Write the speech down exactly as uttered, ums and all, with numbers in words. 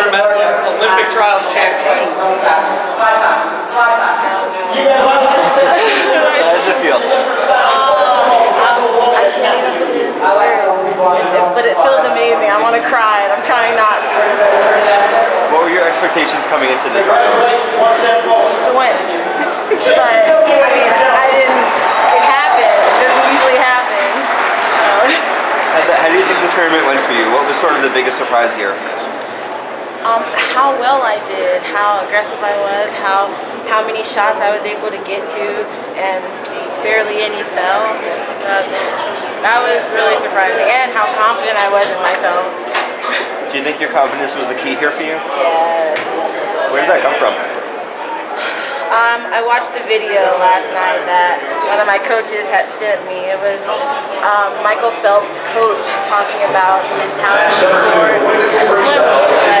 Wrestling Olympic Trials champion. How does it feel? I can't even put it into words, it, it, but it feels amazing. I want to cry, and I'm trying not to. What were your expectations coming into the trials? To win. But, I mean, I didn't, it happened. It doesn't usually happen. So. How, the, how do you think the tournament went for you? What was sort of the biggest surprise here? Um, how well I did, how aggressive I was, how how many shots I was able to get to, and barely any fell. Uh, that was really surprising, and how confident I was in myself. Do you think your confidence was the key here for you? Yes. Where did that come from? Um, I watched the video last night that one of my coaches had sent me. It was um, Michael Phelps' coach talking about the mentality for a swimmer.